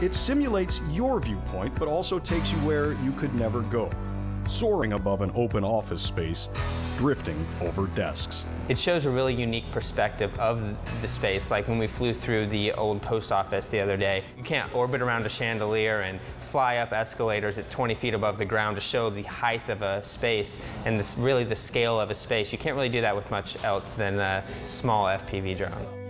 It simulates your viewpoint, but also takes you where you could never go, soaring above an open office space, drifting over desks. It shows a really unique perspective of the space, like when we flew through the old post office the other day. You can't orbit around a chandelier and fly up escalators at 20 feet above the ground to show the height of a space and really the scale of a space. You can't really do that with much else than a small FPV drone.